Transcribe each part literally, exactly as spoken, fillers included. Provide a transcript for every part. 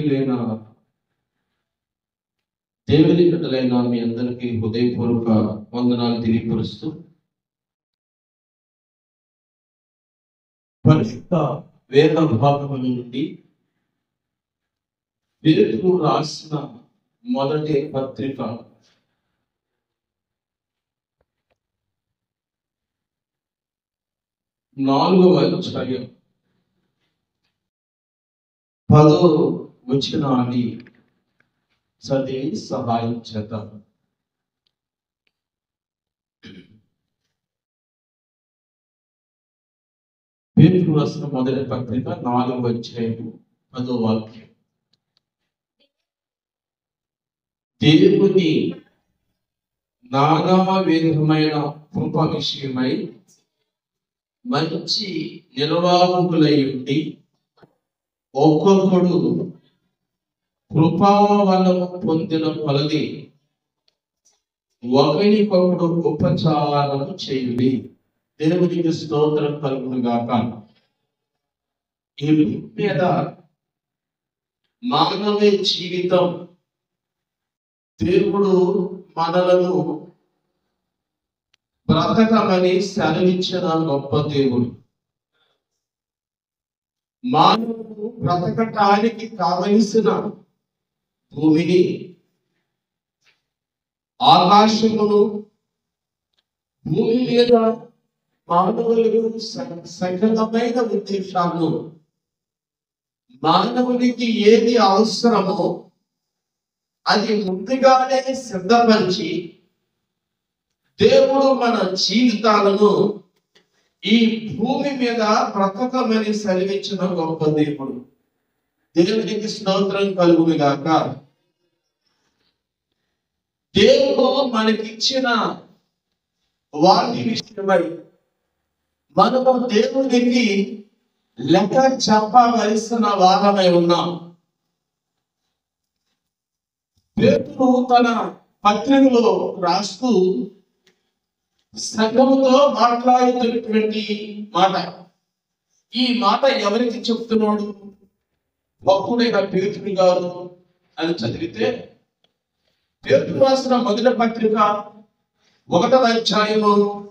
ప్రియులైన దేవుని బిడ్డలైన మీ అందరికీ హృదయపూర్వక వందనాలు తెలియపరుస్తూ, పరిశుద్ధ వేద భాగముల నుండి పేతురు రాసిన మొదటి పత్రిక నాలుగవ అధ్యాయం పదో వచనాన్ని చదివి సహాయం చేద్దాం. పేతురు రాసిన మొదటి పత్రిక నాలుగవ అధ్యాయం పదో వాక్యం. దేవుని నానా విధమైన కృప విషయమై మంచి నిర్వాహకులై ఉండి ఒక్కొక్కడు కృపావరము పొందిన కొలది ఒకరికొకడు ఉపచారము చేయుడి. దేవునికి స్తోత్రం కలుగును గాక. ఈ భూమి మీద మానవ జీవితం దేవుడు మనలను బ్రతకమని సెలవిచ్చిన గొప్ప దేవుడు. మానవుడు బ్రతకటానికి కావలసిన భూమిని, ఆకాశమును, భూమి మీద మానవులకు సకలమైన ఉద్దేశాలను, మానవునికి ఏది అవసరమో అది ముందుగానే సిద్ధపరిచి దేవుడు మన జీవితాలను ఈ భూమి మీద బ్రతకమని సెలవిచ్చిన గొప్ప దేవుడు. దేవునికి స్తోత్రం కలుగును గాక. దేవుడు మనకిచ్చిన వాటి విషయమై మనము దేవునికి లెక్క చెప్పవలసిన వారమై ఉన్నాం. పేతురు తన పత్రికలో రాస్తూ సంఘముతో మాట్లాడుతున్నటువంటి మాట, ఈ మాట ఎవరికి చెప్తున్నాడు? భక్తుడైన పేతురు గారు అని చదివితే, పేతురు రాసిన మొదటి పత్రిక ఒకటవ అధ్యాయము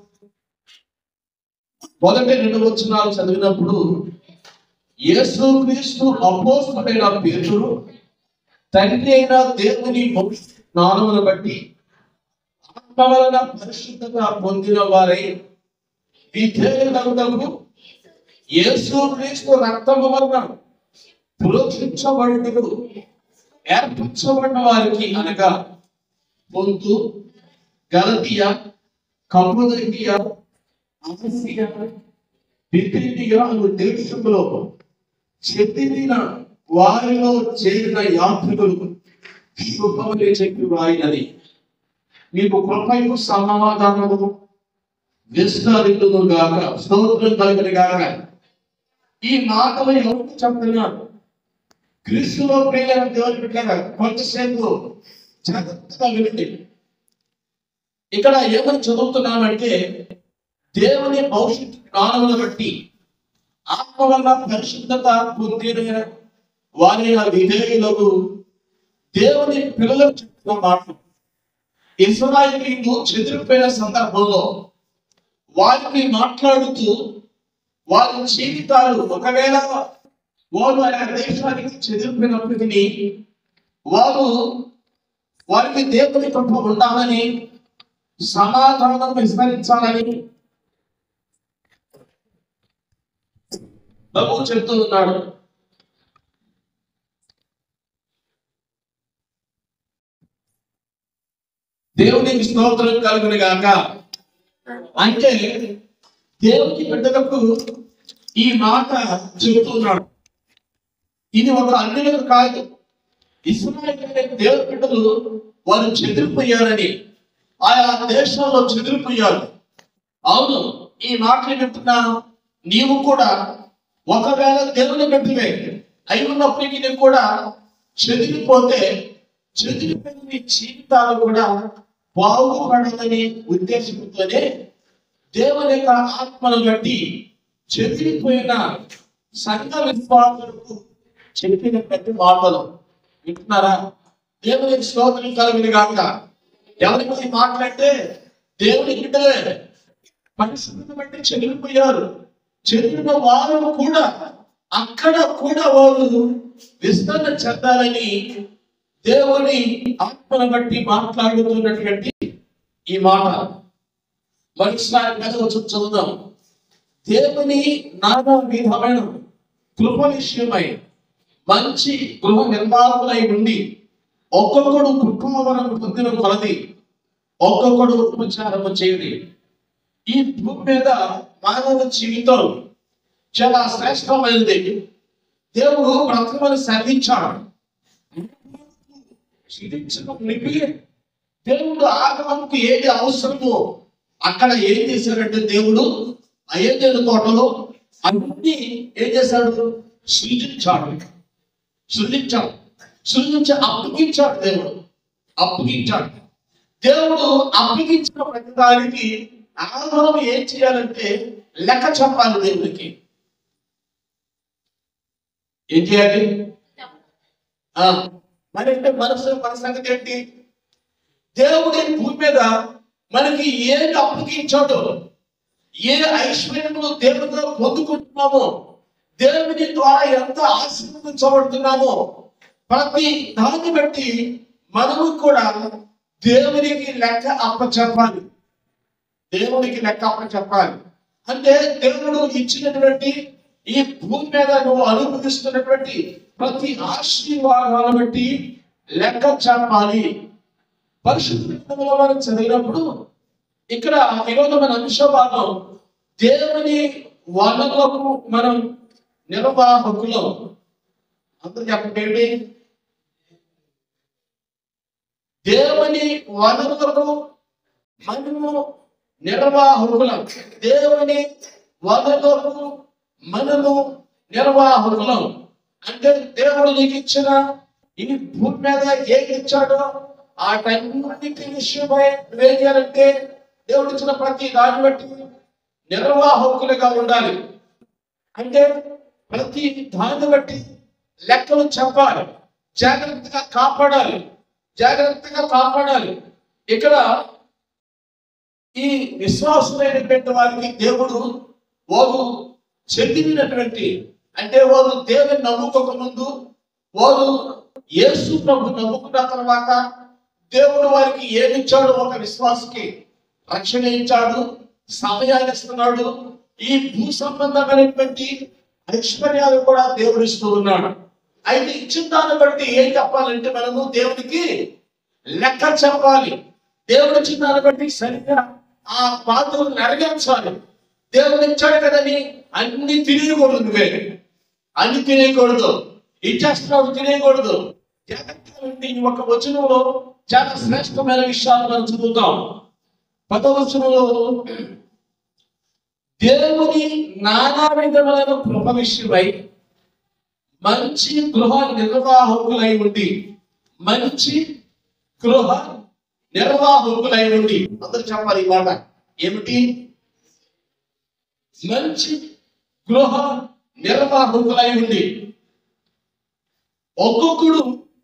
మొదటి రెండు వచనాలు చదివినప్పుడు, యేసుక్రీస్తు అపోస్తలుడైన పేతురు తండ్రి అయిన దేవుని జ్ఞానమును బట్టి ఆత్మ వలన పరిశుద్ధత పొందిన వారై విధేయులగుటకు యేసుక్రీస్తు రక్తము వలన పురోక్షించబడుటకు ఏర్పరచబడిన వారికి, అనగా పొంతు, గలతీయ, కప్పదొకియ, ఆసియా, బిథినియ అను దేశములో చెదిరిన వారిలో చేరిన యాత్రికులకు శుభములు చెప్పి వారినది మీకు కృపయు సమాధానము విస్తరించును గాక. స్తోత్రం కలుగును గాక. ఈ మాటలు ఎవరికి చెప్తున్నారు? క్రీస్తులో ప్రియులైన దేవుని బిడ్డలారా, కొంతసేపు జాగ్రత్తగా వినండి. ఇక్కడ ఏమని చదువుతున్నామంటే, దేవుని భవిష్యత్తు జ్ఞానమును బట్టి ఆత్మ వల్ల పరిశుద్ధత పొందిన వారి విధేయులకు దేవుని పిల్లలకు చెప్తున్న మాట. ఇశ్రాయేలీయులు చెదిరిపోయిన సందర్భంలో వారిని మాట్లాడుతూ వారి జీవితాలు ఒకవేళ వారు ఆ దేశానికి చెదిరిపోయినప్పటికీ వారు వారికి దేవుని కృప ఉండాలని, సమాధానం విస్తరించాలని ప్రభువు చెప్తూ ఉన్నాడు. దేవునికి స్తోత్రం కలుగును గాక. అంటే దేవుని బిడ్డలకు ఈ మాట చెబుతున్నాడు. ఇది ఒక అన్యులకు కాదు, ఇశ్రాయేలు దేవుని బిడ్డలు వారు చెదిరిపోయారని, ఆయా దేశంలో చెదిరిపోయారు. అవును, ఈ మాటలు చెప్తున్నా నీవు కూడా ఒకవేళ దేవుని బిడ్డవే అయి ఉన్నప్పటికీ నీవు కూడా చెదిరిపోతే, చెదిరిపోయిన నీ జీవితాలు కూడా బాగుపడాలనే ఉద్దేశంతోనే దేవుని యొక్క ఆత్మను బట్టి చెదిరిపోయిన సంఘ విశ్వాసులకు చెప్పినటువంటి మాటలు వింటున్నారా? దేవునికి స్తోత్రం కలుగును గాక. ఎవరికి మాట్లాడితే దేవుని బిడ్డలే పరిస్థితిని బట్టి చెదిరిపోయారు. చెదిరిన వారు కూడా అక్కడ కూడా వాళ్ళు విస్తరణ చెందాలని దేవుని ఆత్మను బట్టి మాట్లాడుతున్నటువంటి ఈ మాట మరోసారి మెదవచ్చు చదువుదాం. దేవుని నానా విధమైన కృప విషయమై మంచి గృహ నిర్మాణులై ఉండి ఒక్కొక్కడు కుటుంబం పొందిన కొలది ఒక్కొక్కడు ఉపచారము చేయడి. ఈ భూమి మీద మానవ జీవితం చాలా శ్రేష్టమైనది. దేవుడు బ్రతకమని శ్రమించాడు. దేవుడు ఆగమకు ఏది అవసరమో అక్కడ ఏం చేశాడంటే దేవుడు అయోధ్య తోటలో అన్ని ఏం చేశాడు? సృజించాడు సృజించాడు సృజించి అప్పగించాడు. దేవుడు అప్పగించాడు. దేవుడు అప్పగించిన ప్రతిదానికి ఆధారం ఏం చేయాలంటే లెక్క చెప్పాలి. దేవుడికి ఏం చేయాలి? మరి అంటే మనసు మన సంగతి ఏంటి? దేవుడి భూమి మీద మనకి ఏది అప్పగించాడో, ఏ ఐశ్వర్యములు దేవుడితో పొందుకుంటున్నామో, దేవుని ద్వారా ఎంత ఆశీర్వదించబడుతున్నామో ప్రతి దాన్ని బట్టి మనము కూడా దేవునికి లెక్క అప్పచెప్పాలి. దేవునికి లెక్క అప్పచెప్పాలి అంటే దేవుడు ఇచ్చినటువంటి ఈ భూమి మీద నువ్వు అనుభవిస్తున్నటువంటి ప్రతి ఆశీర్వాదాలను బట్టి లెక్క చెప్పాలి. పరిశుద్ధ గ్రంథంలో మనం చదివినప్పుడు ఇక్కడ ఈరోజు మన అంశ భాగం దేవుని వనరులకు మనం నిర్వాహకులు. అందరూ చెప్పండి, దేవుని వనరులకు మనము నిర్వాహకులం. దేవుని వనరులకు మనము నిర్వాహకులం అంటే దేవుడు నీకు ఇచ్చిన ఈ భూమి మీద ఏది ఇచ్చాడో ఆ టైంటి విషయమై నువ్వేం చేయాలంటే దేవుడు ఇచ్చిన ప్రతి దాన్ని బట్టి నిర్వాహకులుగా ఉండాలి. అంటే ప్రతి దాన్ని బట్టి లెక్కలు చెప్పాలి, జాగ్రత్తగా కాపాడాలి జాగ్రత్తగా కాపాడాలి ఇక్కడ ఈ విశ్వాసమైనటువంటి వారికి దేవుడు వారు చెందినటువంటి అంటే వారు దేవుని నమ్ముకోక ముందు, వారు యేసు ప్రభు నమ్ముకున్న తర్వాత దేవుడు వారికి ఏమిచ్చాడు? ఒక విశ్వాసకి రక్షణ ఇచ్చాడు, సమయాన్ని ఇస్తున్నాడు. ఈ భూ సంబంధమైనటువంటి ఐశ్వర్యాలు కూడా దేవుడు ఇస్తూ ఉన్నాడు. అయితే ఇచ్చిన దాన్ని బట్టి ఏం చెప్పాలంటే మనము దేవునికి లెక్క చెప్పాలి. దేవుడు ఇచ్చిన దాన్ని బట్టి సరిగ్గా ఆ పాత్రలు నెరవేర్చాలి. దేవుడు ఇచ్చాడు కదని అన్ని తినేయకూడదు. నువ్వే అన్ని తినేయకూడదు, ఇచ్చేస్తున్నావు తినేయకూడదు. ఒక వచనంలో చాలా శ్రేష్టమైన విషయాలు మనం చదువుతాం. పదో వచనంలో దేవుని నానా విధమైన కృప విషయమై మంచి గృహ నిర్వాహకులై ఉండి మంచి గృహ నిర్వాహకులై ఉండి అందరూ చెప్పాలి ఈ మాట ఏమిటి? మంచి గృహ నిర్వాహకులై ఉండి ఒక్కొక్కడు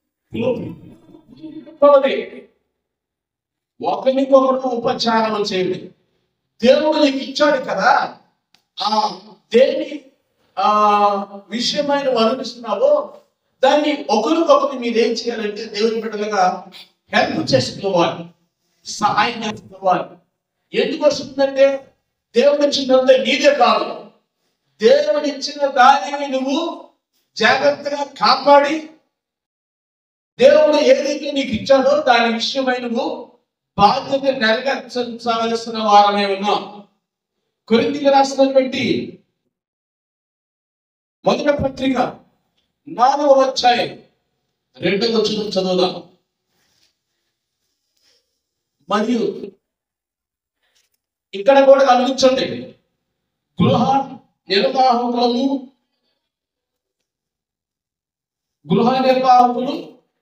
ఒకరికొకరు ఉపచారం చేయండి. దేవుడు నీకు ఇచ్చాడు కదా, ఆ దేని ఆ విషయమైన వర్ణిస్తున్నావో దాన్ని ఒకరికొకరు మీరు ఏం చేయాలంటే దేవుని బిడ్డలుగా హెల్ప్ చేసుకోవాలి, సహాయం చేసుకోవాలి. ఎందుకు వస్తుందంటే దేవుడు ఇచ్చిందంటే నీదే కాదు, దేవుడు ఇచ్చిన దానిని నువ్వు జాగ్రత్తగా కాపాడి దేవుడు ఏదైతే నీకు ఇచ్చాడో దాని విషయమై నువ్వు బాధ్యత నెరవేర్చాల్సిన వారమే ఉన్నాం. కొరింథీయులకు రాసినటువంటి మొదటి పత్రిక నాలుగవ అధ్యాయం రెండవ వచనం చదువుదాం. మరియు ఇక్కడ కూడా గమనించండి, గృహ నిర్వాహకులను గృహ నిర్వాహకులు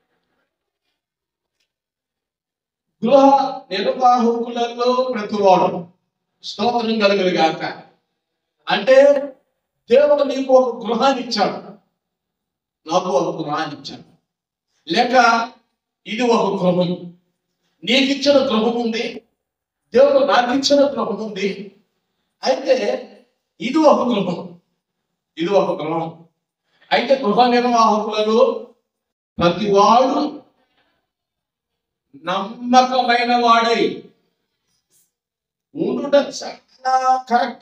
గృహ నిర్వాహకులలో ప్రతివాడు స్తోత్రం కలుగును గాక. అంటే దేవుడు నీకు ఒక గృహాన్ని ఇచ్చాడు, నాకు ఒక గృహాన్ని ఇచ్చాడు. లేక ఇది ఒక గృహం, నీకు ఇచ్చిన గృహం ఉంది, దేవుడు నాకు ఇచ్చిన గృహం ఉంది. అయితే ఇది ఒక గృహం, ఇది ఒక గృహం. అయితే గృహ నిర్వాహకులలో ప్రతి వాడు నమ్మకమైన వాడై ఉండుట చాలా కరెక్ట్,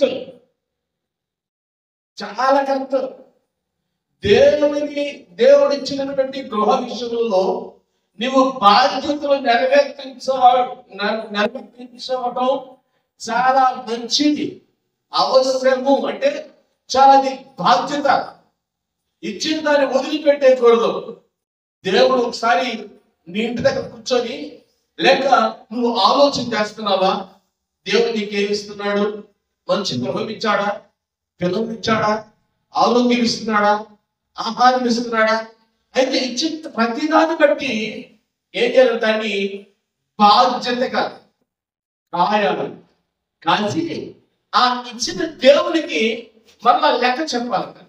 చాలా కరెక్ట్. దేవుడిని దేవుడిచ్చినటువంటి గృహ విషయంలో నువ్వు బాధ్యతలు నెరవేర్చవ నెరవేర్చవటం చాలా మంచిది, అవసరము. అంటే చాలా బాధ్యత. ఇచ్చిన దాన్ని వదిలిపెట్టేయకూడదు. దేవుడు ఒకసారి నీ ఇంటి దగ్గర కూర్చొని, లేక నువ్వు ఆలోచన చేస్తున్నావా, దేవుడు నీకేమి ఇస్తున్నాడు? మంచి గృహం ఇచ్చాడా, పిల్లలు ఇచ్చాడా, ఆరోగ్యం ఇస్తున్నాడా, ఆహారం ఇస్తున్నాడా? అయితే ఇచ్చిన ప్రతిదాన్ని బట్టి ఏం చేయాలి? దాన్ని బాధ్యతగా కాయాలి, కాల్చి ఆ ఇచ్చిన దేవునికి మళ్ళా లెక్క చెప్పాలి.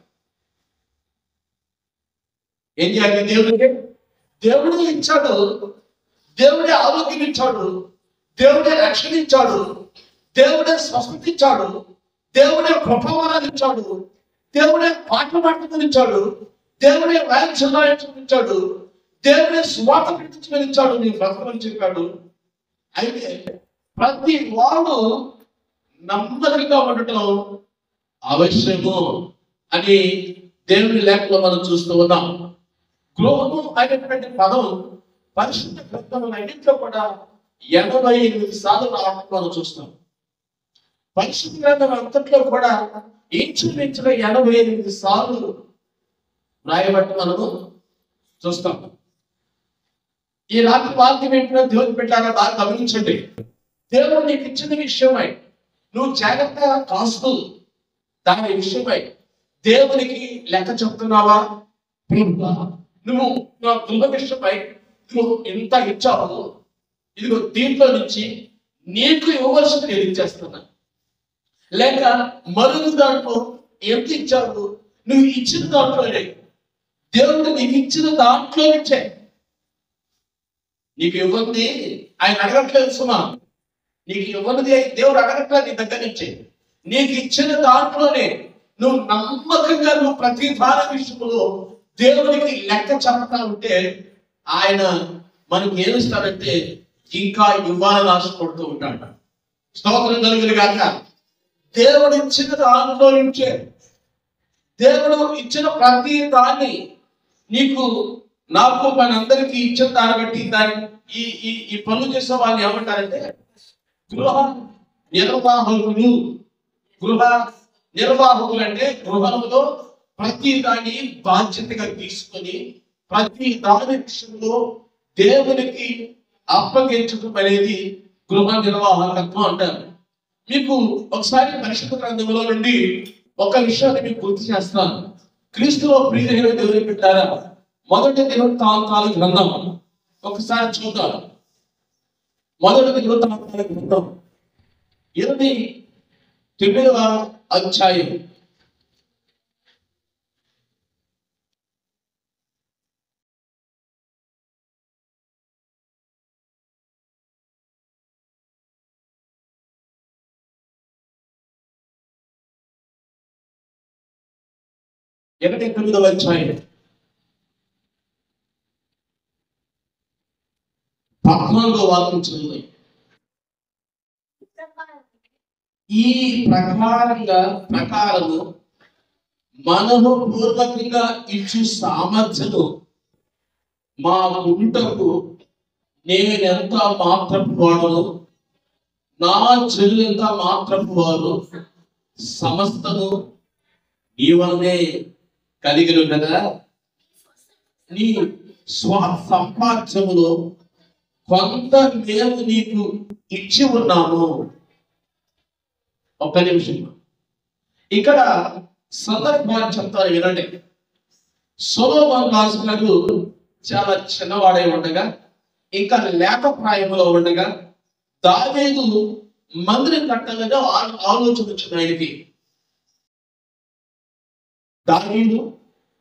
ఏం చేయాలి? దేవుడికి దేవుడే ఇచ్చాడు, దేవుడే ఆరోగ్యం ఇచ్చాడు, దేవుడే రక్షణ ఇచ్చాడు, దేవుడే స్వస్థత ఇచ్చాడు, దేవుడే కృపవరాలు ఇచ్చాడు, దేవుడే పాటలు పాటలు ఇచ్చాడు, దేవుడే వ్యాఖ్యానం ఇచ్చాడు, దేవుడే స్వార్థ ప్రకటించమని ఇచ్చాడు, నీ బ్రతకమని చెప్పాడు. అయితే ప్రతి వాడు నమ్మకంగా ఉండటం అవశ్యము అని దేవుని లేఖలో మనం చూస్తూ ఉన్నాం. గృహము అనేటువంటి పదం పరిశుద్ధ గ్రంథం అన్నింటిలో కూడా ఎనభై ఎనిమిది సార్లు రావడం మనం చూస్తాం. పరిశుద్ధ గ్రంథం అంతట్లో కూడా ఇంచుమించుగా ఎనభై ఎనిమిది సార్లు రాయబట్టి మనము చూస్తాం. ఈ రాత్రి వాక్యం ఏంటో దేవుని పెట్టారా బాగా గమనించండి. దేవుడు నీకు ఇచ్చిన విషయమై నువ్వు జాగ్రత్తగా కాస్తూ దాని విషయమై దేవునికి లెక్క చెప్తున్నావా? నువ్వు నా గృహ విషయమై నువ్వు ఇంత ఇచ్చావు, ఇదిగో దీంట్లో నుంచి నీకు ఇవ్వవలసింది నేను ఇచ్చేస్తున్నా. లేక మరొక దాంట్లో ఎంత ఇచ్చావు, నువ్వు ఇచ్చిన దాంట్లోనే దేవుడు నీకు ఇచ్చిన దాంట్లో ఇచ్చే. నీకు ఇవ్వండి ఆయన అడగట్లేదు సుమా, నీకు ఇవ్వనిది దేవుడు అడగట్లేదు నీ దగ్గర నుంచి. నీకు ఇచ్చిన దాంట్లోనే నువ్వు నమ్మకంగా నువ్వు ప్రతి దాని విషయంలో దేవుడికి లెక్క చెప్పతా ఉంటే ఆయన మనకి ఏమిస్తాడంటే ఇంకా ఇవ్వాలని ఆశపడుతూ ఉంటాడు. స్తోత్రం కలుగును గాక. దేవుడు ఇచ్చిన దాంట్లో నుంచే, దేవుడు ఇచ్చిన ప్రతి దాన్ని నీకు నాకు మన అందరికీ ఇచ్చిన దాన్ని బట్టి దాన్ని ఈ ఈ ఈ పనులు చేసే వాళ్ళు ఏమంటారంటే గృహ నిర్వాహకులు. గృహ నిర్వాహకులు అంటే గృహంలో ప్రతి దాన్ని బాధ్యతగా తీసుకొని ప్రతి దాని విషయంలో దేవునికి అప్పగించడం అనేది గృహ నిర్వాహకత్వం అంటారు. మీకు ఒకసారి పరిశుద్ధ గ్రంథంలో నుండి ఒక విషయాన్ని మీకు గుర్తు చేస్తాను. క్రీస్తులో ప్రియమైన దేవుని పెట్టారా మొదటి దినవృత్తాంతాల గ్రంథం ఒకసారి చూద్దాం. మొదటి దినవృత్తాంతాల గ్రంథం ఇరవై తొమ్మిదవ అధ్యాయం ఇరవై తొమ్మిదవ అధ్యాయం పద్నాలుగో వాక్యం చదువు. ఈ ప్రకారంగా ప్రకారము మనము పూర్వకంగా ఇచ్చు సామర్థ్యము మా గుంటకు నేనెంత మాత్రపు వాడను, నా చెల్లి ఎంత మాత్రపు వారు, సమస్తము నీ వలనే కలిగి కదా. నీ స్వ సంపాద్యములో కొంత మేము నీకు ఇచ్చి ఉన్నాము. ఒక్క నిమిషం ఇక్కడ సందర్భాన్ని చెప్తాను వినండి. సొలొమోను రాజు గారు చాలా చిన్నవాడై ఉండగా, ఇంకా లేక ప్రాయంలో ఉండగా దావీదు మందిరం కట్టాలని ఆలోచన వచ్చింది ఆయనకి. దావీదు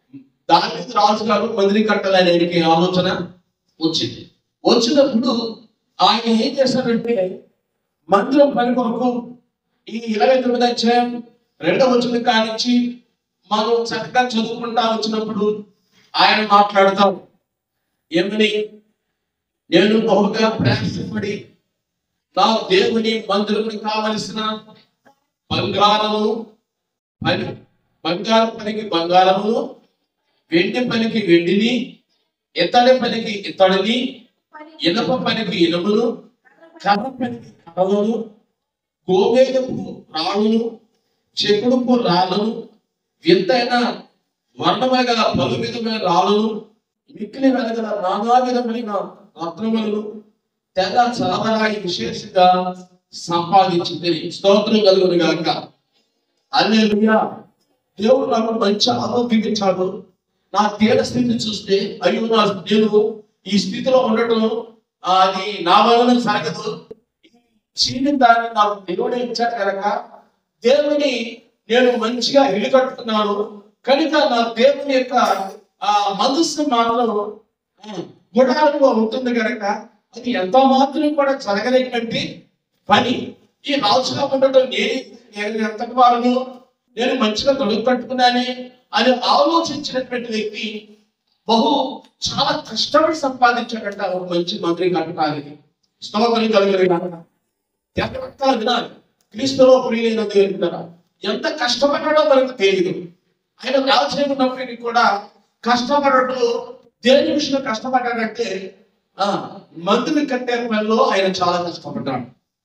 దావీదు రాజు గారు మందిరం కట్టాలని ఆయనకి ఆలోచన వచ్చింది. వచ్చినప్పుడు ఆయన ఏం చేశారంటే మందిరం పని కొరకు ఈ ఇరవై తొమ్మిది అధ్యాయం రెండవ వచనం కానించి మనం చక్కగా చదువుకుంటా వచ్చినప్పుడు ఆయన మాట్లాడతాం ఏమని, నేను బహుగా ప్రయాసపడి నా దేవుని మందిరమునికి కావలసిన బంగారము పని బంగారం పనికి బంగారము, వెండి పనికి వెండిని, ఇత్తడి పనికి ఇత్తడిని, ఇనప పనికి ఇనుమును, కర్ర పనికి కర్రలను, గోమేదపు రాళ్ళను, చెకుడుపు రాళ్ళను, వింతైన వర్ణమైన పలు విధమైన రాళ్ళను, మిక్కిలి వెలగల నానా విధమైన రత్నములను తెగ చలవరాయి విశేషంగా సంపాదించింది. స్తోత్రం కలుగును గాక. హల్లెలూయా. దేవుడు నాకు మంచి ఆరోగ్యం ఇచ్చాడు. నా తీర స్థితిని చూస్తే అయ్యో నా నేను ఈ స్థితిలో ఉండటం అది నా వలన సాగదు. చీని దాన్ని నాకు దేవుడే ఇచ్చాడు కనుక దేవుని నేను మంచిగా ఇల్లు కట్టుకున్నాను కనుక నా దేవుని యొక్క ఆ మనస్సు నాలో గుడారంలో ఉంటుంది కనుక అది ఎంతో మాత్రం కూడా జరగలేనటువంటి పని. ఈ రాజుగా ఉండటం నేను నేను ఎంతటి వారును, నేను మంచిగా తొడుగు కట్టుకున్నానే అని ఆలోచించినటువంటి వ్యక్తి బహు చాలా కష్టపడి సంపాదించాడంట ఒక మంచి మంత్రి కట్టడానికి. స్తోత్రం కలుగును. వినాలి క్రీస్తులో ప్రియులైన దేవుడు ఎంత కష్టపడ్డాడో మనకు తెలియదు. ఆయన రాజకీయ ఉన్నప్పటికీ కూడా కష్టపడటం దేని విషయంలో కష్టపడ్డాడంటే ఆ మంత్రులు కట్టే పనిలో ఆయన చాలా కష్టపడ్డాడు.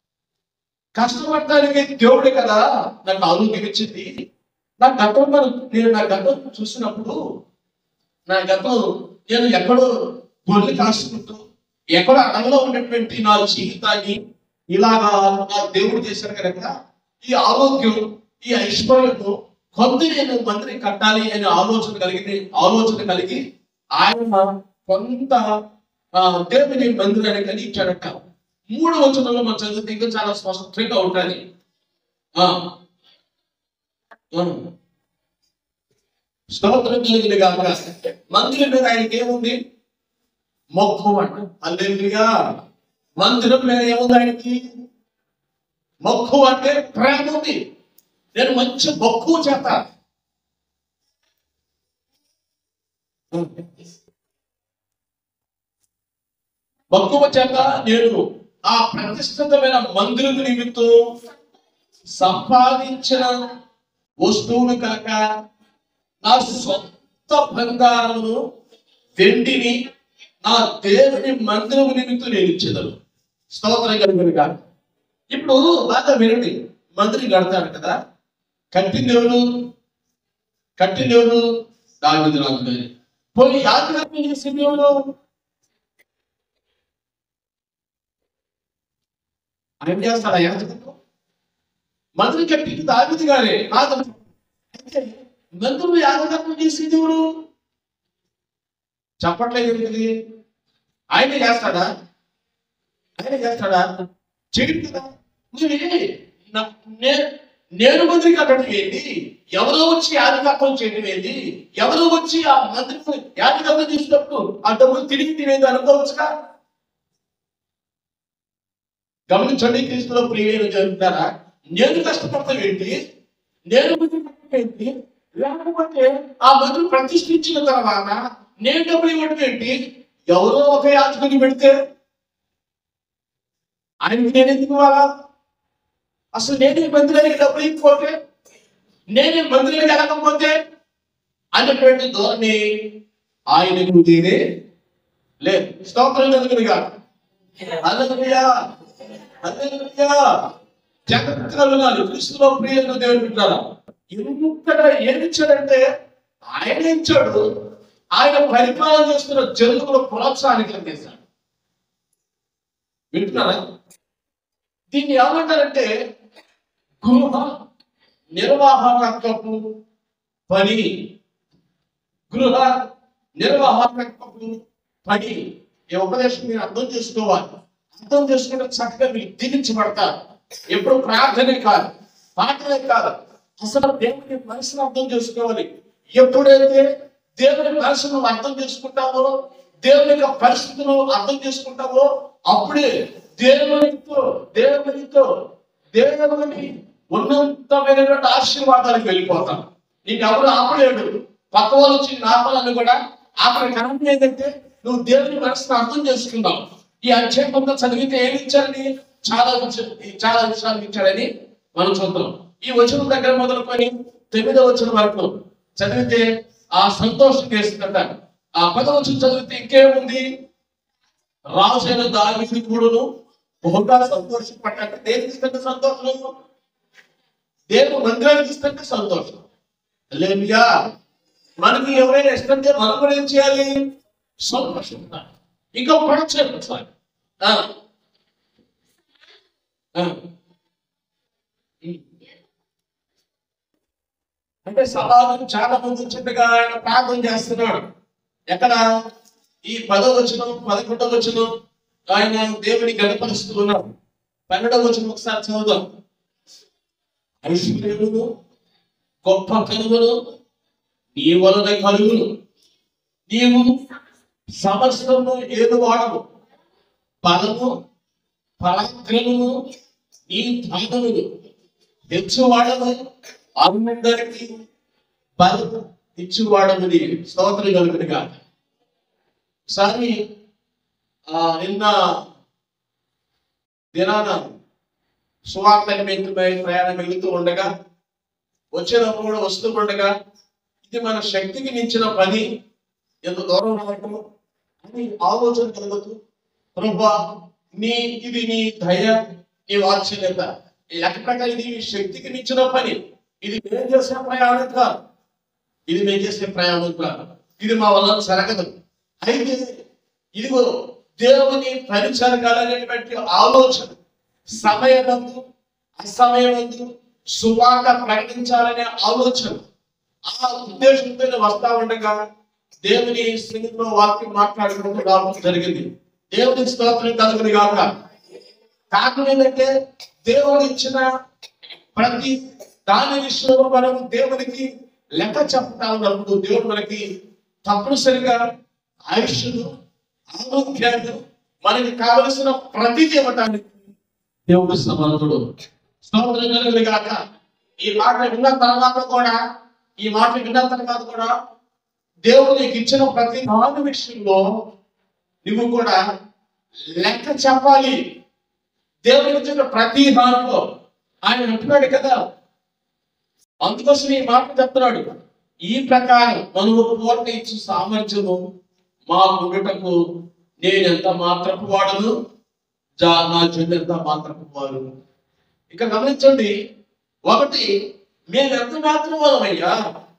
కష్టపడటానికి దేవుడే కదా నాకు ఆరోగ్యం ఇచ్చింది. నా గతం మనం నేను నా గతం చూసినప్పుడు నా గతం నేను ఎక్కడో గొర్రెలు కాసుకుంటూ ఎక్కడో అడవిలో ఉన్నటువంటి నా జీవితాన్ని ఇలాగా నా దేవుడు చేశాడు కనుక ఈ ఆరోగ్యం ఈ ఐశ్వర్యము కొంత నేను మందిని కట్టాలి అనే ఆలోచన కలిగింది. ఆలోచన కలిగి ఆయన కొంత దేవుని మందిరాన్ని కలిగించాడట. మూడు వచనంలో మనం చదివితే ఇంకా చాలా స్పష్టంగా ఉంటుంది. స్తోత్రం కలిగిన గాక. మందిరం మీద ఆయనకి ఏముంది? మక్కువ అంట. హల్లెలూయా. మందిరం మీద ఏముంది ఆయనకి? మక్కువ అంటే ప్రేమ ఉంది. నేను మంచి మక్కువ చేత మక్కువ చేత నేను ఆ ప్రతిష్ఠితమైన మందిరం నిమిత్తం సంపాదించిన వస్తువులు కాక నా సొంత బంగారమును వెండిని నా దేవుని మందిరం నిమిత్తం నేను ఇచ్చేదను. స్తోత్రం కలుగును గాక. ఇప్పుడు బాగా వినండి. మందిరం కడతాడు కదా, కట్టింది ఎవరు? కట్టింది ఎవరు? దావీదు రాజు గారు. పోయి యాజకత్వం చేసింది ఎవరు? ఆయన చేస్తాడా యాజకత్వం? మందిరం కట్టింది దావీదు గారే. మందిరం యాజకత్వం చేసింది ఎవరు? చెప్పట్లేదు. ఆయన చేస్తాడా? ఆయన చేస్తాడా? చెడు కదా. నేను మందిరం కట్టడం ఏంటి? ఎవరో వచ్చి యాజకత్వం చేయడం ఏంటి? ఎవరో వచ్చి ఆ మందిరం యాజకత్వం చేసినప్పుడు ఆ డబ్బులు తిరిగి తినేది అనుకోవచ్చుగా. గమనించండి, క్రీస్తులో ప్రియులైన జరుగుతారా? నేను కష్టపడతాం ఏంటి? నేను మందిరం కట్టడం ఏంటి? లేకపోతే ఆ మందిరం ప్రతిష్ఠించిన తర్వాత నేను డబ్బులు ఇవ్వడం ఏంటి? ఎవరో ఒక యాజకుని పెడితే ఆయనకి నేను ఎందుకు ఇవ్వాలా? అసలు నేనే మందిరానికి డబ్బులు ఇవ్వకపోతే, నేనే మందిరానికి వెళ్ళకపోతే అన్నటువంటి ధోరణి ఆయనకు తీరే లేదు. స్తోత్రం కలుగునుగా. హల్లెలూయా. హల్లెలూయా. జాగ్రత్తగా వినాలి. క్రీస్తులో ప్రియులైన దేవుని బిడ్డలారా, ఇంతగా ఏమి ఇచ్చాడంటే ఆయన ఇచ్చాడు. ఆయన పరిపాలన చేస్తున్న జనులకు ప్రోత్సాహానికి అందిస్తాడు. వింటున్నారా? దీన్ని ఏమంటారంటే గృహ నిర్వాహకత్వపు పని. గృహ నిర్వాహకత్వపు పని. ఈ ఉపదేశం మీరు అర్థం చేసుకోవాలి. అర్థం చేసుకుంటే చక్కగా మీరు దీవించబడతారు. ఎప్పుడు ప్రార్థనే కాదు, పాటలే కాదు, అసలు దేవుని మనసును అర్థం చేసుకోవాలి. ఎప్పుడైతే దేవుని మనసును అర్థం చేసుకుంటావో, దేవుని యొక్క పరిస్థితులను అర్థం చేసుకుంటావో, అప్పుడే దేవునితో దేవునితో దేవుని ఉన్నతమైనటువంటి ఆశీర్వాదాలకు వెళ్ళిపోతాం. నీకు ఎవరు ఆపలేడు. పక్క వాళ్ళు వచ్చి ఆపాలని కూడా ఆపల. కారణం ఏంటంటే నువ్వు దేవుని మనసును అర్థం చేసుకున్నావు. ఈ అధ్యాయంతో చదివితే ఏమి ఇచ్చారని చాలా చాలా విషయాలు ఇచ్చాడని మనం చూద్దాం. ఈ వచనం దగ్గర మొదలుకొని తొమ్మిదో వచనం వరకు చదివితే ఆ సంతోషం వేస్తుందట. ఆ పదో వచనం చదివితే ఇంకేముంది? రాజైన దావీదు కూడాను బహుగా సంతోషపడ్డాడు. దేనికి ఇస్తుంటే సంతోషం? దేవుడు మందిరానికి ఇస్తుంటే సంతోషం. హల్లెలూయా. మనకి ఎవరైనా ఇస్తుంటే మనం కూడా ఏం చేయాలి? సంతోషించాలి. ఇంకా పడచేయాలి. అంటే సమాజం చాలా మంది వచ్చినట్టుగా ఆయన ప్రార్థన చేస్తున్నాడు. ఎక్కడ? ఈ పదో వచనం పదకొండవ వచనం ఆయన దేవుని గణపరుస్తూ ఉన్నాడు. పన్నెండవ వచనం ఒకసారి చదువుదాం. ఐశ్వర్యమును గొప్ప కనుగలు నీ వలన కలుగును, నీవు సమస్తము ఏడు వాడము, బలము పరాక్రమము నీ ధనములు తెచ్చువాడము, అందరికీ బలము ఇచ్చువాడము నీ స్తోత్రం కలుగునుగా. ఒకసారి ఆ నిన్న దినాన సువార్త నిమిత్తమై ప్రయాణం వెళుతూ ఉండగా, వచ్చేటప్పుడు కూడా వస్తూ ఉండగా, ఇది మన శక్తికి మించిన పని, ఎంత దూరం రావటం అని ఆలోచన కలుగుతూ, ప్రభువా నీ ఇది నీ దయ, నీ వాత్సల్యత, లెక్క ప్రకారం ఇది మీ శక్తికి మించిన పని, ఇది మేము చేసే ప్రయాణం కాదు, ఇది మేము చేసే ప్రయాణం కాదు, ఇది మా వల్ల జరగదు. అయితే ఇదిగో దేవుని పని జరగాలనేటువంటి ఆలోచన, సమయమందు అసమయమందు సువార్త ప్రకటించాలనే ఆలోచన, ఆ ఉద్దేశంతో వస్తా ఉండగా దేవుని సన్నిధిలో వాక్యం మాట్లాడుకుంటూ రావడం జరిగింది. దేవుని స్తోత్రం కలుగును గాక. కారణం ఏంటంటే దేవుడు ఇచ్చిన ప్రతి దాని విషయంలో మనం దేవునికి లెక్క చెప్తా ఉన్నప్పుడు దేవుడు మనకి తప్పనిసరిగా ఆయుష్ను, ఆరోగ్యాన్ని, మనకి కావలసిన ప్రతిదీ ఇవ్వటానికి దేవుడు సమర్థుడు. స్తోత్రం కలుగును గాక. ఈ మాట విన్న తర్వాత కూడా ఈ మాట విన్న తర్వాత కూడా దేవుడు నీకు ఇచ్చిన ప్రతి దాని విషయంలో నువ్వు కూడా లెక్క చెప్పాలి. దేవుడికి ఇచ్చిన ప్రతి దాంట్లో ఆయన అంటున్నాడు కదా, అందుకోసం ఈ మాట చెప్తున్నాడు. ఈ ప్రకారం మనము పూర్ణ ఇచ్చి సామర్థ్యము మా గుండటకు నేను ఎంత మాత్రపు వాడను, జా నా చెల్లి ఎంత మాత్రపు వాడు. ఇక గమనించండి, ఒకటి మేము ఎంత మాత్రం వాళ్ళమయ్యా,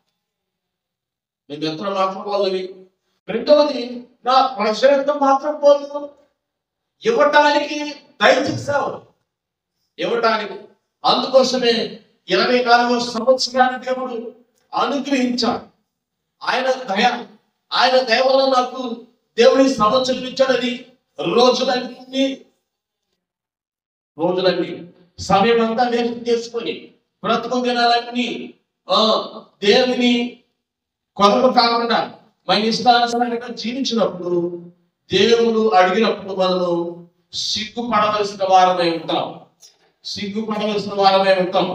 మేము ఎంత మాత్రం వాళ్ళవి. రెండవది నా ప్రజలు ఎంత మాత్రం వాళ్ళు. ఇవ్వటానికి దయచేసావు, ఇవ్వటానికి. అందుకోసమే ఇరవై నాలుగో సంవత్సరాన్ని దేవుడు అనుగ్రహించాడు. ఆయన దయ, ఆయన దయ వల్ల నాకు దేవుడి సంవత్సరం ఇచ్చాడని రోజులన్నీ రోజులన్నీ సమయం అంతా వేస్ట్ చేసుకొని బ్రతుకు దినాలన్నీ ఆ దేవుని కొరకు కాకుండా మన ఇష్టానుసారంగా జీవించినప్పుడు, దేవుడు అడిగినప్పుడు మనము సిగ్గుపడవలసిన వారమై ఉంటాం, సిగ్గుపడవలసిన వారమై ఉంటాం.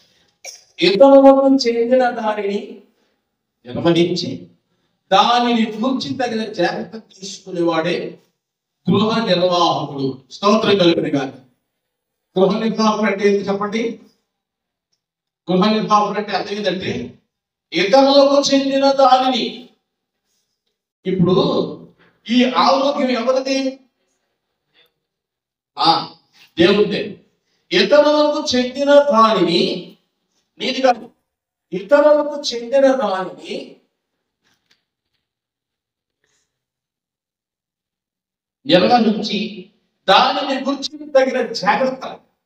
ఇతరులకు చెందిన దానిని నిర్వహించి దానిని పూర్చి తగిన జాగ్రత్త తీసుకునేవాడే గృహ నిర్వాహకుడు. స్తోత్రం కలుగును గాక. గృహ నిర్వాహకుడు అంటే ఏంటి చెప్పండి? గృహ నిర్వాహకుడు అంటే అర్థం ఏంటంటే ఇతరులకు చెందిన దానిని. ఇప్పుడు ఈ ఆరోగ్యం ఎవరిది? ఆ దేవుడిదే. ఇతరులకు చెందిన దానిని, నీది కాదు, ఇతరులకు చెందిన దానిని నిర్వహించి దానిని గురించి తగిన జాగ్రత్త.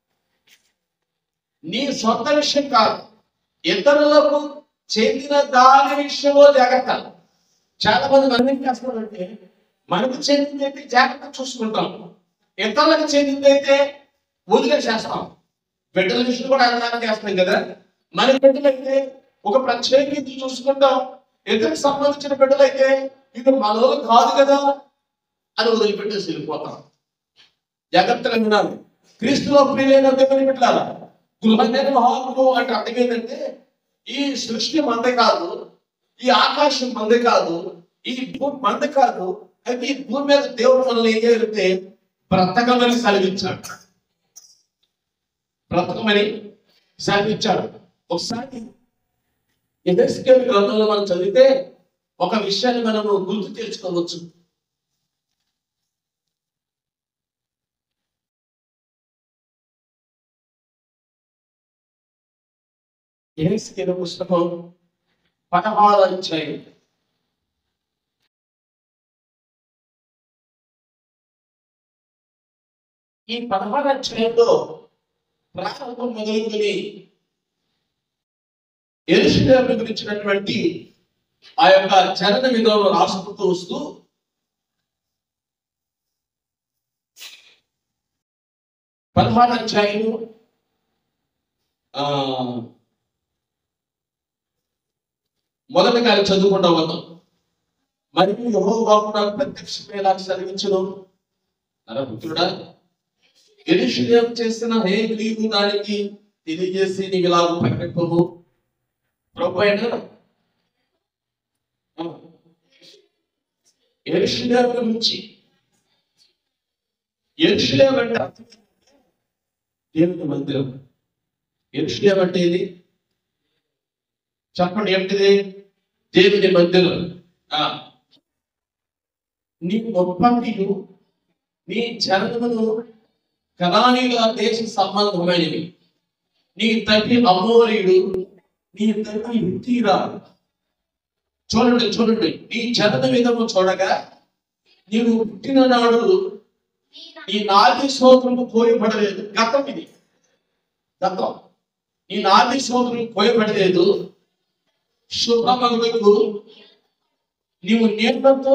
నీ సొంత విషయం కాదు, ఇతరులకు చెందిన దాని విషయంలో జాగ్రత్త. చాలా మంది మనం ఏం చేస్తామంటే మనకు చెందిందైతే జాగ్రత్త చూసుకుంటాం, ఇతరులకు చెందిందైతే వదిలేసేస్తాం. బిడ్డల విషయం కూడా అర్థం చేస్తాం కదా. మన బిడ్డలైతే ఒక ప్రత్యేకించి చూసుకుంటాం, ఇతనికి సంబంధించిన బిడ్డలైతే ఇది మనలో కాదు కదా అని వదిలిపెట్టేసి వెళ్ళిపోతాం. జాగ్రత్తగా వినాలి. క్రీస్తులో ప్రియులైన దేవుని బిడ్డలారా, గృహ నిర్వాహకులు అంటే అర్థం ఏంటంటే ఈ సృష్టి మందే కాదు, ఈ ఆకాశం మందే కాదు, ఈ భూమి మందే కాదు. అయితే ఈ భూమి మీద దేవుడు మనల్ని ఏం చేయాలంటే బ్రతకమని సెలవిచ్చాడు, బ్రతకమని సెలవిచ్చాడు. ఒకసారి యెహెజ్కేలు గ్రంథంలో మనం చదివితే ఒక విషయాన్ని మనము గుర్తు తెచ్చుకోవచ్చు. యెహెజ్కేలు పుస్తకం పదహారు అధ్యాయం ఈ పదహారు అధ్యాయంలో ప్రారంభం మొదలుకొని యెరూషలేము గురించినటువంటి ఆ యొక్క చరణ విధులను రాసుకుంటూ వస్తూ పదహారు అధ్యాయం ఆ మొదటిగా చదువుకుంటా వద్దాం. మరియు యెహోవా నాకు ప్రత్యక్షమయ్యేలా సెలవించును, నరపుత్రుడా, యెరూషలేము చేసిన హే క్రియలు దానికి తెలియజేసి నీకు ఇలాగ ప్రకటింపము. ప్రభు అయిన యెరూషలేము గురించి, యెరూషలేము అంటే దేవుని మందిరం. యెరూషలేము అంటే ఇది చెప్పండి, ఏమిటిది? దేవుని మందిరం. ఆ నీ ఉత్పత్తియు నీ జనమును కనానీయుల దేశ సంబంధమైనవి. నీ తల్లి అమోరీయుడు, నీ తల్లి హిత్తీయురాలు. చూడండి చూడండి నీ జనన విధము చూడగా నీవు పుట్టిన నాడు నీ నాది సోదరులు కోయబడలేదు. గతం ఇది, గతం. నీ నాది సోదరులు కోయబడలేదు. శుభమగులకు నీవు నీళ్లతో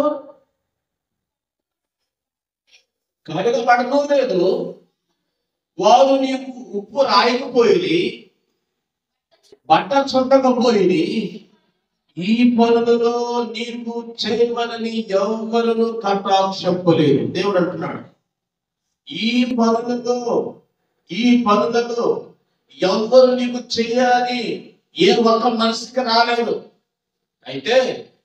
కడగబడను లేదు. వారు నీకు ఉప్పు రాయకపోయి బట్ట చుట్టకపోయి ఈ పనులలో నీకు చేయవలని ఎవరును కటాక్షింపలేదు. దేవుడు అంటున్నాడు, ఈ పనులలో ఈ పనులలో ఎవరు నీకు చేయాలి ఏ ఒక్క మనసుకి రాలేదు. అయితే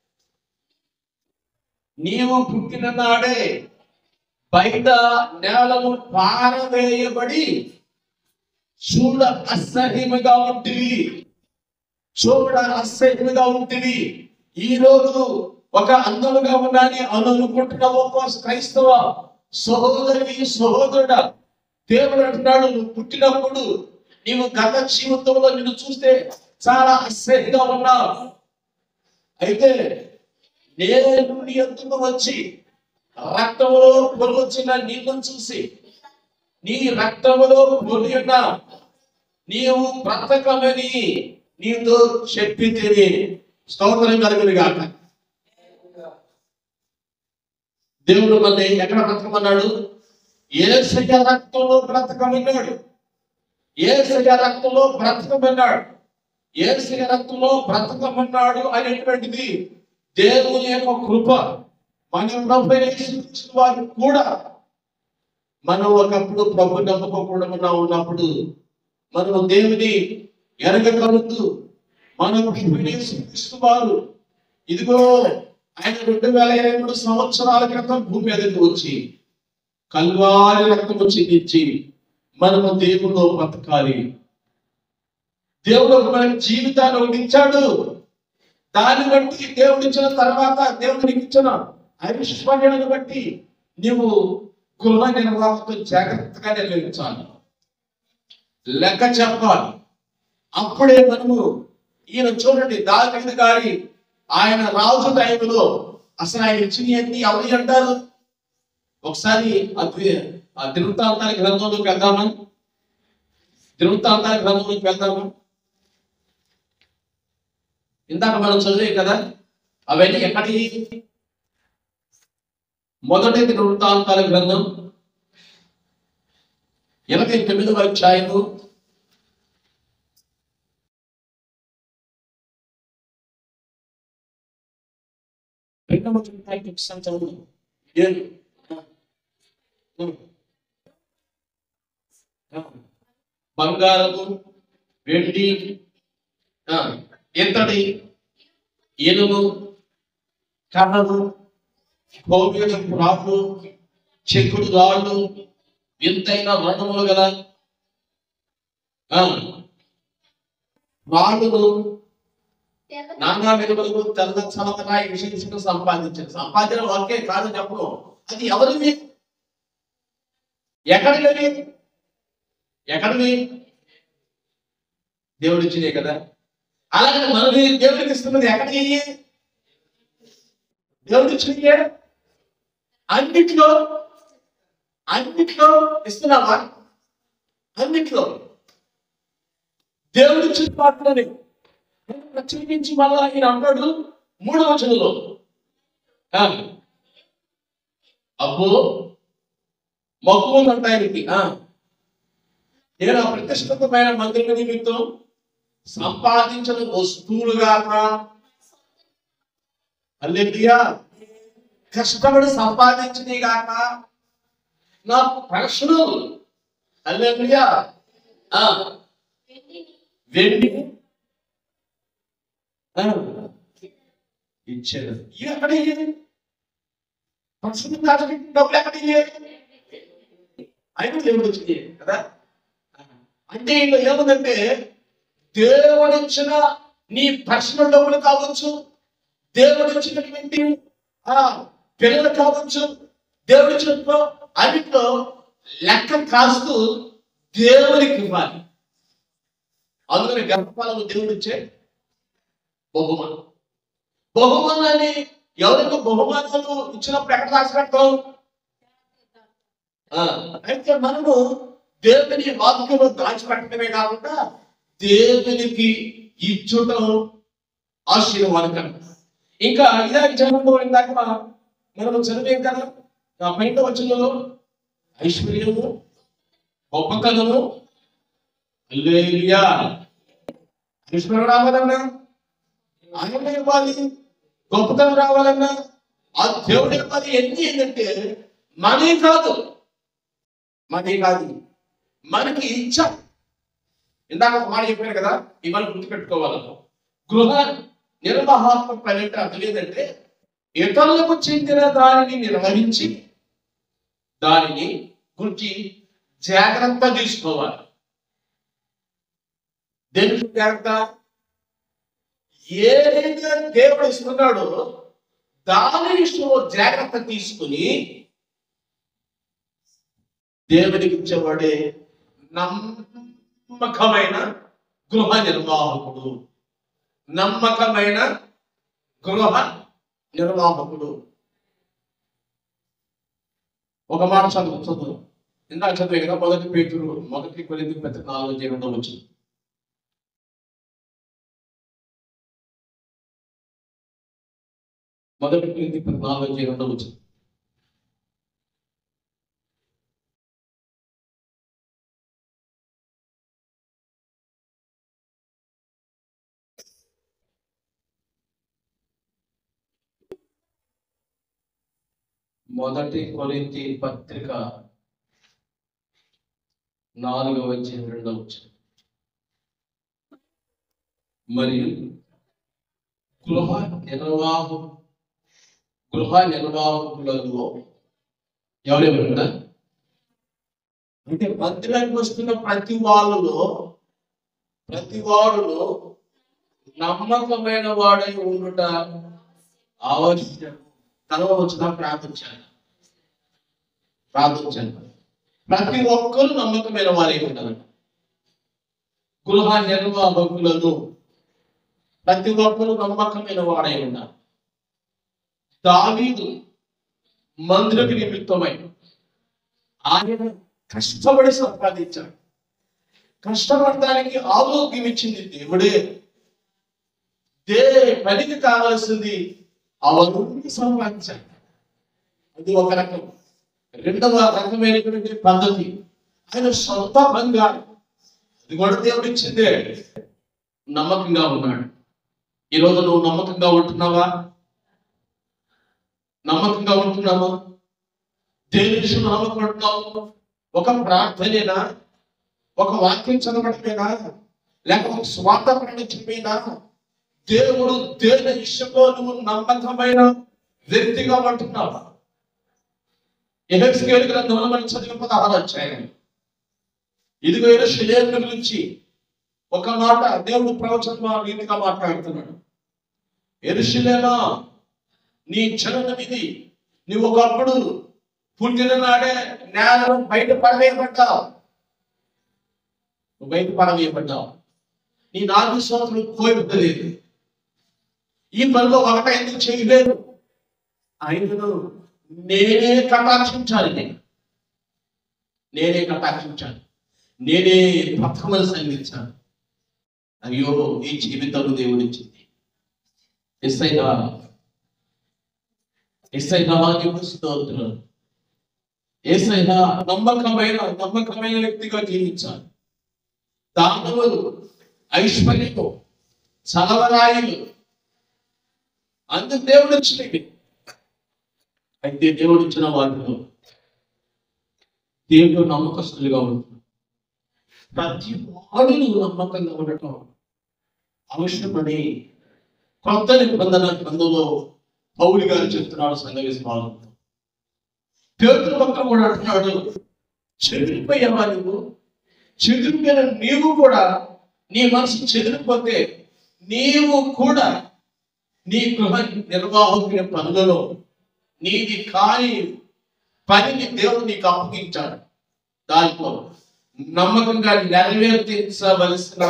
నీవు పుట్టిన నాడే బయట నేలను పారవేయబడి చూడ అసహ్యముగా ఉంటుంది, చూడ అసహ్యముగా ఉంటుంది. ఈ రోజు ఒక అందముగా ఉండాలని అనుకుంటున్న ఒక క్రైస్తవ సహోదరి సహోదరుడా, దేవుడు అంటున్నాడు, నువ్వు పుట్టినప్పుడు నీవు గత జీవితంలో నిన్ను చూస్తే చాలా అసహ్యంగా ఉన్నావు. అయితే నేను నీ ఎత్తుకు వచ్చి రక్తంలో పొలొచ్చిన నీళ్ళను చూసి నీ రక్తంలో పొలి ఉన్న నీవు బ్రతకమని నీతో చెప్పి తిని స్తోత్రం కలుగును గాక. దేవుడు మళ్ళీ ఎక్కడ బ్రతకమన్నాడు? యేసయ్య రక్తంలో బ్రతకమన్నాడు. యేసయ్య రక్తంలో బ్రతకమన్నాడు. యేసయ్య రక్తంలో బ్రతకమన్నాడు అనేటువంటిది దేవుని యొక్క కృప. మన ప్రభు యేసుక్రీస్తు వారు కూడా మనం ఒకప్పుడు ప్రభు నమ్మకకుండా ఉన్నప్పుడు మనం దేవుని ఎరగగలుగుతూ మన ప్రభు యేసుక్రీస్తు వారు ఇదిగో ఆయన రెండు వేల ఇరవై మూడు సంవత్సరాల క్రితం భూమి మీదకి వచ్చి కల్వారి రక్తము చిందించి మనము దేవుల్లో బతకాలి. దేవుడు మన జీవితాన్ని ఒకటిచ్చాడు. దాన్ని బట్టి దేవుడు ఇచ్చిన తర్వాత దేవుడికి ఇచ్చిన ఐశ్వర్యాన్ని బట్టి నీవు గృహ నిర్వాహకులు జాగ్రత్తగా నిర్వహించాలి, లెక్క చెప్పాలి. అప్పుడే మనము ఈయన చూడండి దావీదు గారి ఆయన రాజు టైంలో అసలు ఆయన ఇచ్చినవన్నీ ఎవరి అంటారు? ఒకసారి ఆ దినవృత్తాంతాల గ్రంథంలోకి వెళ్దామా? దినవృత్తాంతాల గ్రంథంలోకి వెళ్దామా? ఇందాక మనం చదివే కదా అవన్నీ ఎక్కడి? మొదటి దినవృత్తాంతాల గ్రంథం ఇరవై తొమ్మిదవ అధ్యాయము రెండవ వచనం చదువు. ఏడు. బంగారము, వెండి, ఇత్తడి, ఇనుము, కర్రలు, కోవిదపు రాళ్ళు, చెక్కుడు రాళ్ళు, వింతైన వర్ణములు గల రాళ్ళును, నానా విలువలు, తెల్ల చలతగా ఈ విషయం సంపాదించారు. సంపాదన వాక్యే కాదు చెప్పను. అది ఎవరివి? ఎక్కడివి? ఎక్కడివి? దేవుడు ఇచ్చినాయి కదా. అలాగే మనది దేవుడికి ఇస్తున్నది ఎక్కడికి? దేవుడు ఇచ్చినాయే. అన్నిట్లో అన్నిట్లో ఇస్తున్నావా? అన్నిట్లో దేవుడు ఇచ్చిన పాటలని ప్రత్యేకించి మళ్ళా ఆయన అన్నాడు మూడవ వచనంలో, అబ్బో మక్కువ ఉందంట ఆయనకి. నేను ఆ ప్రతిష్ఠితమైన మందిర నిమిత్తం సంపాదించిన వస్తువులుగాక, హల్లెలూయా, కష్టపడి సంపాదించినవి గాక, నా పర్సనల్, హల్లెలూయా, వెండి ఇచ్చాడు. ఇవి ఎక్కడ పర్సనల్ కాదు, డబ్బులు ఎక్కడ అయినా దేవుడు వచ్చింది కదా. అంటే ఇలా ఏముందంటే దేవుడు ఇచ్చిన నీ పర్సనల్ డబ్బులు కావచ్చు, దేవుడు ఇచ్చినటువంటి ఆ పిల్లలు కావచ్చు, దేవుడు ఇచ్చిన అన్నిట్లో లెక్క కాస్తూ దేవుడికి ఇవ్వాలి. అందుకని గర్భఫలము దేవుడు ఇచ్చే బహుమానం. బహుమానాన్ని ఎవరికి బహుమానాలు ఇచ్చినప్పుడు ఎక్కడ దాచిపెడతాం? అయితే మనము దేవుని వాక్యంలో దాచిపెట్టడమే కాకుండా దేవునికి ఇచ్చుటం ఆశీర్వాదకరం. ఇంకా ఇదే జనంలో ఇందాక మనము చదివాం కదా, నా పైన వచనంలో ఐశ్వర్యము, గొప్పతనము, హల్లెలూయా, ఐశ్వర్యం రావాలన్నా ఆయన ఇవ్వాలి, గొప్పతనం రావాలన్నా ఆ దేవుడు ఇవ్వాలి. ఎన్ని ఏంటంటే మనీ కాదు, మనీ కాదు, మనకి ఇచ్చా. ఇందాక ఒక మాట చెప్పాను కదా, ఇవాళ గుర్తుపెట్టుకోవాలను. గృహ నిర్వహాత్మక పని అంటే అర్థం ఏంటంటే ఇతరులకు చెందిన దానిని నిర్వహించి దానిని గురించి జాగ్రత్త తీసుకోవాలి. దేనికి జాగ్రత్త? ఏదైతే దేవుడు ఇస్తున్నాడో దాని విషయంలో జాగ్రత్త తీసుకుని దేవుడికి ఇచ్చేవాడే నమ్మకమైన గృహ నిర్వాహకుడు. నమ్మకమైన గృహ నిర్వాహకుడు. ఒక మాట చదువు చదువు ఇందాక చదివే కదా, మొదటి పేతురు మొదటి కొరింథీ పత్రిక నాలుగో అధ్యాయంలో వచ్చింది. మొదటి కొరింథీ పత్రిక నాలుగో అధ్యాయంలో వచ్చింది. మొదటి కొరింథీ పత్రిక నాలుగవ అధ్యాయం రెండవ వచనం. మరియు గృహ నిర్వాహు గృహ నిర్వాహకులలో ఎవరెవరుందా అంటే మందిరానికి వస్తున్న ప్రతి వాళ్ళలో ప్రతి వాడులో నమ్మకమైన వాడై ఉండుట ఆవశ్యకం. తనలో వచ్చిన ప్రార్థించాలి ప్రార్థించాలి ప్రతి ఒక్కరు నమ్మకమైన వారే ఉంటారు. గృహ నిర్వాహకులను ప్రతి ఒక్కరు నమ్మకమైన వాడై ఉన్నారు. దావీదు మందిరపు నిమిత్తమై ఆయన కష్టపడి సంపాదించాడు. కష్టపడటానికి ఆరోగ్యం ఇచ్చింది దేవుడే. దే పనికి కావాల్సింది అవన్నీ సంపాదించాడు. అది ఒక రకం. రెండవ రకమైనటువంటి పద్ధతి ఆయన సొంత బంగారం, అది కూడా దేవుడు ఇచ్చిందే. నమ్మకంగా ఉన్నాడు. ఈరోజు నువ్వు నమ్మకంగా ఉంటున్నావా? నమ్మకంగా ఉంటున్నామా? దేని విషయంలో నమ్మకం ఉంటున్నాము? ఒక ప్రార్థనేనా, ఒక వాక్యం చదవడమేనా, లేక ఒక స్వార్థ ప్రకటించడమేనా? దేవుడు దేని విషయంలో నువ్వు నమ్మకమైన వ్యక్తిగా ఉంటున్నావా? యెహెజ్కేలు గ్రంథంలో మనం చదివిన పదహారు అధ్యాయం, ఇదిగో యెరూషలేము గురించి ఒక మాట దేవుడు ప్రవచన రీతిగా మాట్లాడుతున్నాడు. యెరూషలేమా, నీ జననం ఇది. నువ్వు ఒకప్పుడు పుట్టిన నాడే నేలను బయట పడవేయబడ్డావు. నువ్వు బయట పడవేయబడ్డావు. నీ నాలుగు సంవత్సరాలు కోయబడలేదు. ఈ పనిలో ఒకట ఎందుకు చేయలేదు? ఆయనను నేనే కటాక్షించాలి. నేను నేనే కటాక్షించాలి. నేనే పథకములు సంగించాను. అయ్యో, ఈ జీవితంలో దేవుడు ఇచ్చింది. ఎస్ఐగా ఎస్ఐగా నీకు స్తోత్రం. ఏసైనా నమ్మకమైన నమ్మకమైన వ్యక్తిగా జీవించాలి. దానవులు, ఐశ్వర్యము, చలవరాయులు అందుకు దేవుడు ఇచ్చినవి. అయితే దేవుడు ఇచ్చిన వాటిలో దేవుడు నమ్మకస్తులుగా ఉంటుంది. ప్రతి వాడు నమ్మకంగా ఉండటం అవసరమని కొత్త నిబంధన గ్రంథంలో పౌలు గారు చెప్తున్నాడు. సంఘ విశ్వాసంతో పేతురు పక్కన కూడా అంటున్నాడు, చెదిరిపోయావా నువ్వు? చెదిరిపోయిన నీవు కూడా, నీ మనసు చెదిరిపోతే నీవు కూడా నీ గృహ నిర్వాహకుని పనులలో నీది కాని పనిని దేవుడు నీకు అప్పగించాడు. దాంట్లో నమ్మకంగా నెరవేర్తించవలసిన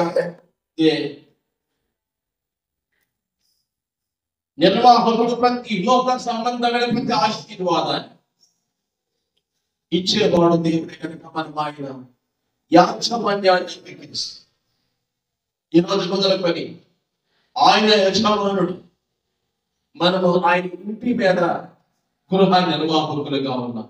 నిర్వాహకుడు ప్రతి లోక సంబంధమైన ప్రతి ఆశీర్వాదాన్ని ఇచ్చేవాడు దేవుడే కనుక మనం ఆయన యాజమాన్యాన్ని స్వీకరిస్తాం. ఈరోజు మొదలుకొని ఆయన యజమానుడు, మనము ఆయన ఇంటి మీద గృహ నిర్వాహకులుగా ఉన్నాం.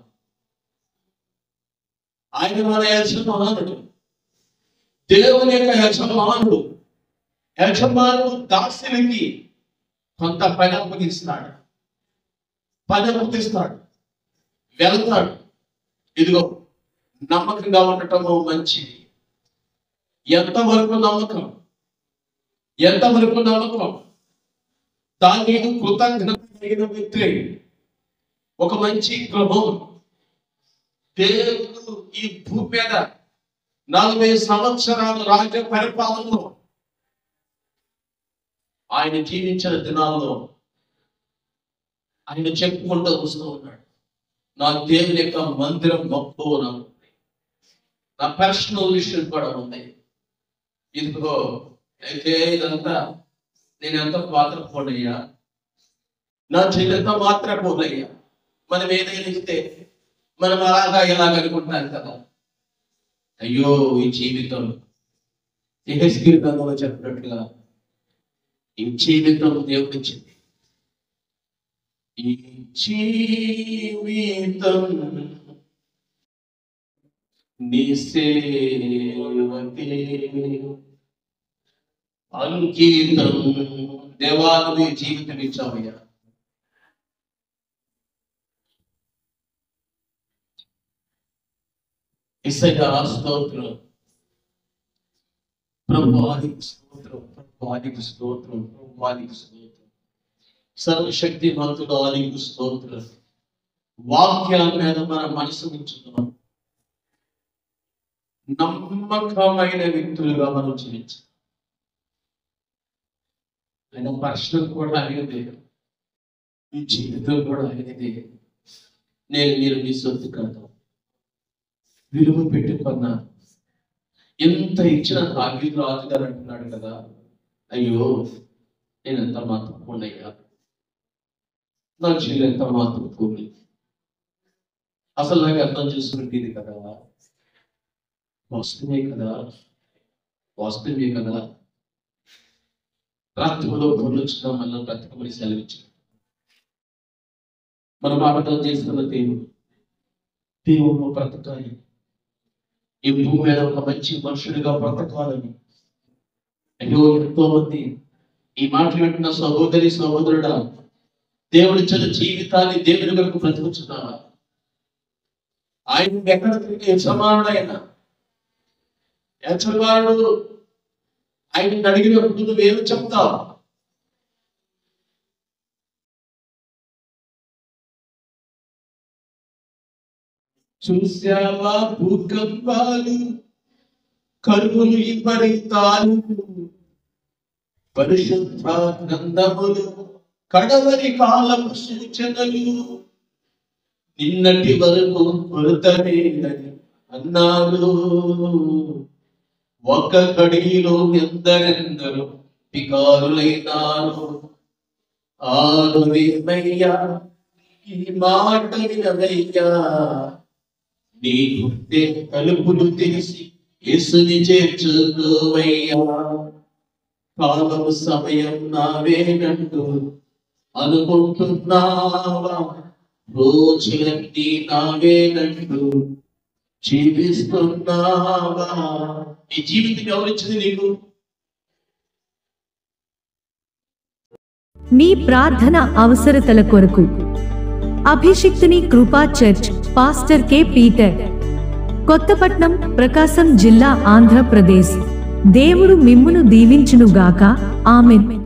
ఆయన మన యజమానుడు, దేవుని యొక్క యజమానుడు. యజమానుడు దాసులకి కొంత పని అప్పగిస్తాడు, పని అప్పగిస్తాడు, వెళ్తాడు. ఇదిగో నమ్మకంగా ఉండటము మంచిది. ఎంతవరకు నమ్మకం, ఎంతవరకు నమ్మకం దాని కృతజ్ఞత కలిగిన వ్యక్తి ఒక మంచి గృహం. దేవుడు ఈ భూమి మీద నలభై సంవత్సరాలు రాజ్య పరిపాలనలో ఆయన జీవించిన దినాల్లో ఆయన చెప్పుకుంటూ వస్తూ ఉన్నాడు, నా దేవుని యొక్క మందిరం గొప్ప నాకు, నా పర్సనల్ విషయం కూడా ఉంది. ఇదిగో అయితే ఇదంతా నేను ఎంత పాత్ర పోనయ్యా, నా చెల్లెంత మాత్రం పోనయ్యా. మనం ఏదైనా ఇస్తే మనం అలాగా ఇలాగ అనుకుంటాం కదా. అయ్యో, ఈ జీవితం యెహెజ్కేలు గ్రంథంలో చెప్పినట్లుగా ఈ జీవితం దేవుడు ఇచ్చింది. ఈ జీవితం నీ సేవకే అంకితం. దేవాలయ జీవితం ఇచ్చామయ్యా. యేసయ్యా స్తోత్రం, ప్రభువానికి స్తోత్రం, ప్రభువానికి స్తోత్రం, ప్రభువానికి స్తోత్రం. సర్వశక్తి మంతుడు నీకు స్తోత్రం. వాక్యాల మీద మన మనసు ఉంచుతున్నాం. నమ్మకమైన వ్యక్తులుగా మనం జీవించాలి. ఆయన పర్సనల్ కూడా ఆయనదే, ఈ జీవితం కూడా ఆయనదే. నేను మీరు మీ సొత్తు కాదు, విలువ పెట్టుకున్నా. ఎంత ఇచ్చిన దావీదు రాజు గారు అంటున్నాడు కదా, అయ్యో నేను ఎంత మాత్రం పోనయ్యా, నా చెల్లి ఎంత మాత్రం పోని. అసలు నాకు అర్థం చేసుకుంటేది కదా, వస్తుమే కదా, వస్తుమే కదా. రాత్రిలో పొందొచ్చిన మళ్ళీ బ్రతకమని సెలవిచ్చాడు. మనం అర్థం చేస్తున్న దేవుడు, దేవుడు బ్రతకాలి, ఈ భూమి మీద ఒక మంచి మనుషుడిగా బ్రతకాలని. అయ్యో, ఎంతో మంది ఈ మాట వింటున్న సహోదరి సహోదరుడా, దేవుడిచ్చిన జీవితాన్ని దేవుని వరకు బ్రతుకుతున్నావా? ఆయన ఎక్కడ తిరిగి యజమానుడు, ఆయన యజమానుడు ఆయన అడిగినప్పుడు నువ్వేమి చెప్తావు? చూసావా భూకంపాలు, కరువులు, విపరీతాలు, పరిశుద్ధ గ్రంథములు కడవరి కాలపు సూచనలు, నిన్నటి వరకు కొరతలేదని అన్నారు. ఒక కడిలో ఎందరెందరూ వికారులైనారు. ఆరువేమయ్యా ఈ మాట వినవయ్యా, నీ గుండె తలుపులు తెలిసి యేసుని చేర్చుకోవయ్యా. కాలం సమయం నావేనంటూ అనుకుంటున్నావా? రోజులన్నీ నావేనంటూ జీవిస్తున్నావా? నీ జీవితం ఎవరిచ్చింది నీకు? మీ ప్రార్థన అవసరతల కొరకు అభిషిక్తుని కృపా church pastor K Peter, Kothapatnam, ప్రకాశం జిల్లా, ఆంధ్రప్రదేశ్. దేవుడు మిమ్మును దీవించునుగాక. ఆమెన్.